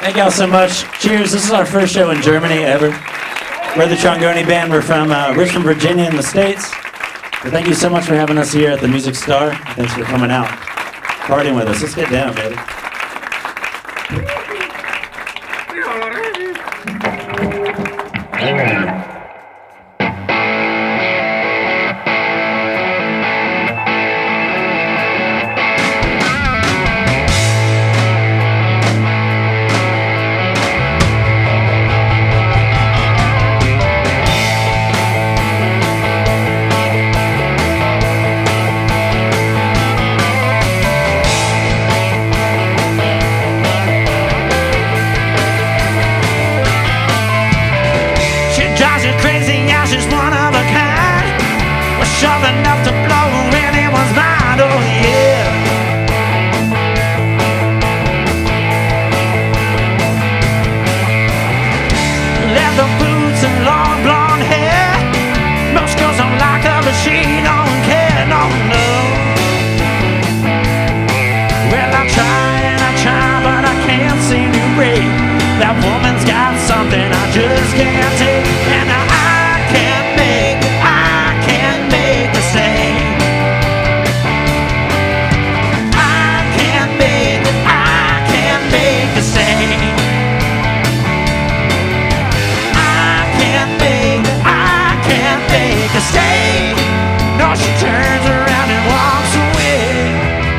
Thank y'all so much. Cheers. This is our first show in Germany ever. We're the Trongoni Band. We're from Richmond, Virginia in the States. But thank you so much for having us here at the Music Star. Thanks for coming out, partying with us. Let's get down, baby. Enough to blow anyone's mind, oh yeah. Leather boots and long blonde hair. Most girls don't like her, but she don't care, no, no. Well, I try, but I can't seem to break. That woman's got something I just can't take, and I can't make a stay. I can't make a stay. I can't make a stay. No, she turns around and walks away.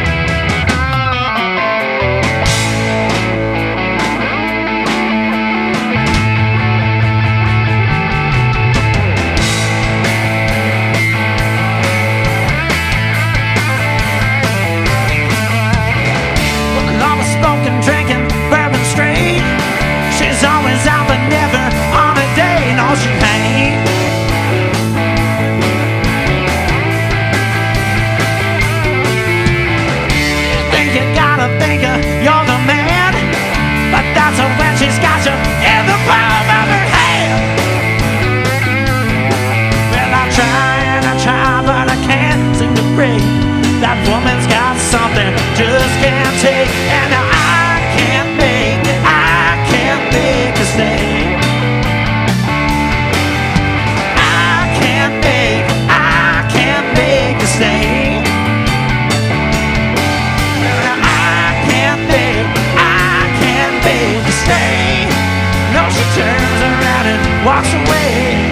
Smoking, drinking, bourbon straight. She's always out but never on a day. No, she ain't. Think you gotta think you're the man, but that's when she's got you in the palm of her hand. Well, I try, but I can't seem to break. That woman's got something just can't take, and I can't make a stay. I can't make a stay. I can't make a stay. No, she turns around and walks away.